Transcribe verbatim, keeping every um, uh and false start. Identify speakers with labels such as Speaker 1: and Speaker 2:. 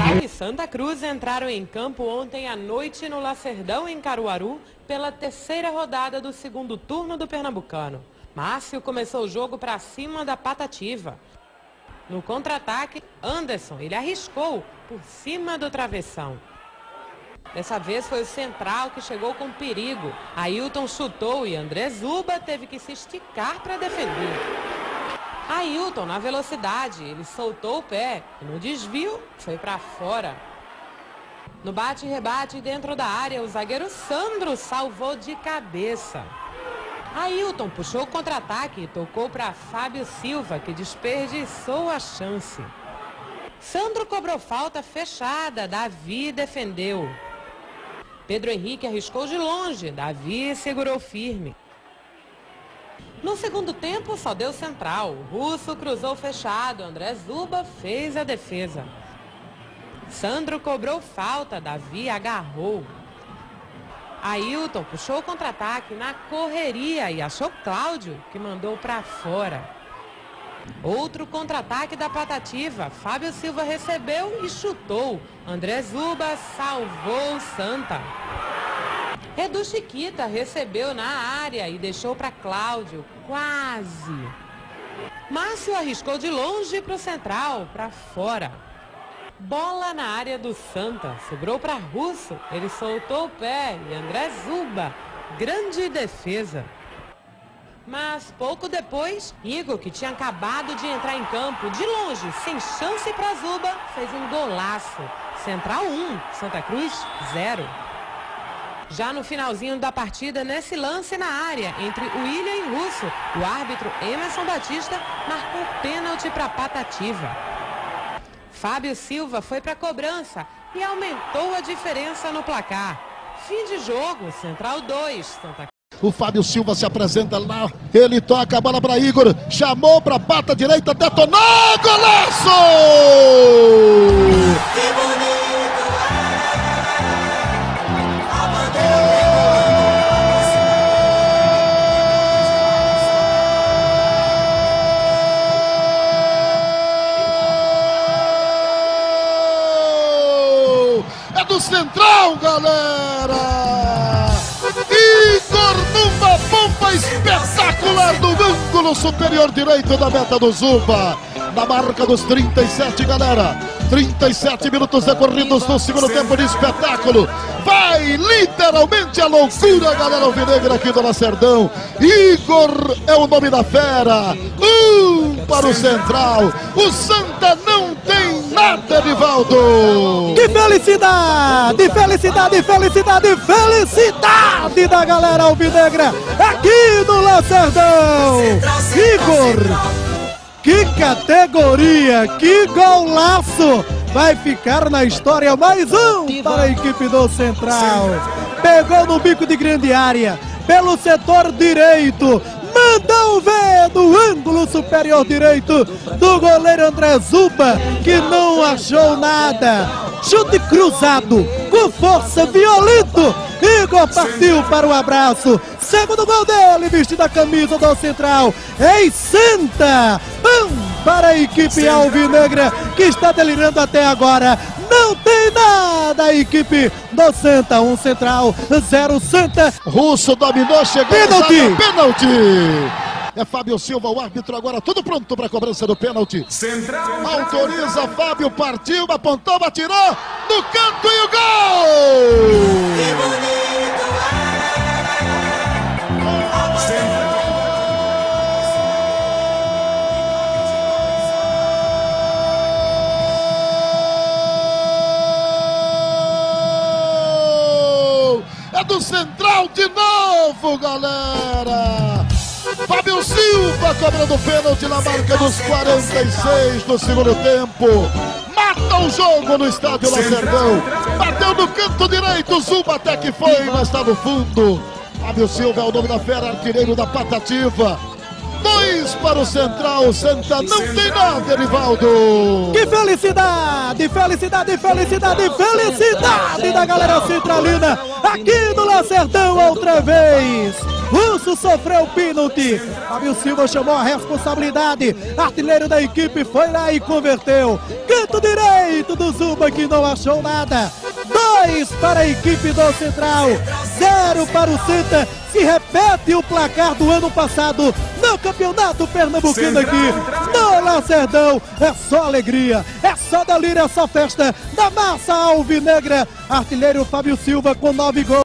Speaker 1: Ataque Santa Cruz entraram em campo ontem à noite no Lacerdão, em Caruaru, pela terceira rodada do segundo turno do Pernambucano. Márcio começou o jogo para cima da Patativa. No contra-ataque, Anderson, ele arriscou por cima do travessão. Dessa vez foi o central que chegou com perigo. Ailton chutou e André Zuba teve que se esticar para defender. Ailton, na velocidade, ele soltou o pé e no desvio foi para fora. No bate e rebate dentro da área, o zagueiro Sandro salvou de cabeça. Ailton puxou o contra-ataque e tocou para Fábio Silva, que desperdiçou a chance. Sandro cobrou falta fechada, Davi defendeu. Pedro Henrique arriscou de longe, Davi segurou firme. No segundo tempo, só deu central. O Russo cruzou fechado, André Zuba fez a defesa. Sandro cobrou falta, Davi agarrou. Ailton puxou o contra-ataque na correria e achou Cláudio, que mandou para fora. Outro contra-ataque da Patativa. Fábio Silva recebeu e chutou. André Zuba salvou o Santa. Edu Chiquita recebeu na área e deixou para Cláudio. Quase. Márcio arriscou de longe para o central, para fora. Bola na área do Santa. Sobrou para Russo. Ele soltou o pé e André Zuba. Grande defesa. Mas pouco depois, Igor, que tinha acabado de entrar em campo, de longe, sem chance para Zuba, fez um golaço. Central um, Santa Cruz zero. Já no finalzinho da partida, nesse lance na área, entre o William e Russo, o árbitro Emerson Batista marcou pênalti para Patativa. Fábio Silva foi para a cobrança e aumentou a diferença no placar. Fim de jogo, Central dois, Santa Cruz.
Speaker 2: O Fábio Silva se apresenta lá, ele toca a bola para Igor, chamou para a pata direita, detonou, golaço! Que bonito a bandeira. É do Central, galera! Numa bomba espetacular do ângulo superior direito da meta do Zuba. Na marca dos trinta e sete, galera. trinta e sete minutos decorridos no segundo tempo de espetáculo. Vai literalmente a loucura, galera alvinegra aqui do Lacerdão. Igor é o nome da fera. Um para o Central. O Santa não tem nada, Edivaldo.
Speaker 3: Que felicidade, felicidade, felicidade, felicidade da galera alvinegra aqui do Lacerdão. Igor, que categoria, que golaço! Vai ficar na história mais um para a equipe do Central. Pegou no bico de grande área, pelo setor direito. Mandou ver no ângulo superior direito do goleiro André Zuba, que não achou nada. Chute cruzado, com força, violento. Igor partiu para o abraço. Segundo gol dele, vestido a camisa do Central. Ei, Santa! Um para a equipe alvinegra, que está delirando até agora. Não tem nada a equipe do Santa. Um Central, zero Santa.
Speaker 2: Russo dominou, chegou.
Speaker 3: Pênalti!
Speaker 2: Pênalti! É Fábio Silva, o árbitro agora, tudo pronto para a cobrança do pênalti. Central. Autoriza, Fábio, partiu, apontou, atirou, no canto e o gol! Que bonito é! Central. É do Central de novo, galera! Fábio Silva cobrando pênalti na marca dos quarenta e seis do segundo tempo. Mata o jogo no estádio Lacerdão. Bateu no canto direito, Zuba até que foi, mas está no fundo. Fábio Silva é o nome da fera, artilheiro da Patativa. Dois para o Central, o Santa não tem nada, Edivaldo.
Speaker 3: Que felicidade, felicidade, felicidade, felicidade da galera centralina aqui no Lacerdão outra vez. Russo sofreu o pênalti. Fábio Silva chamou a responsabilidade. Artilheiro da equipe foi lá e converteu. Canto direito do Zumba que não achou nada. Dois para a equipe do Central, zero para o Santa. Se repete o placar do ano passado no Campeonato Pernambucano aqui no Lacerdão. É só alegria, é só delírio, é só festa da massa alvinegra. Artilheiro Fábio Silva com nove gols.